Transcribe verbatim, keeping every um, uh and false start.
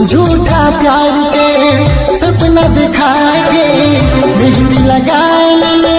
झूठा प्यार के सपना दिखा के बिजली लगा ले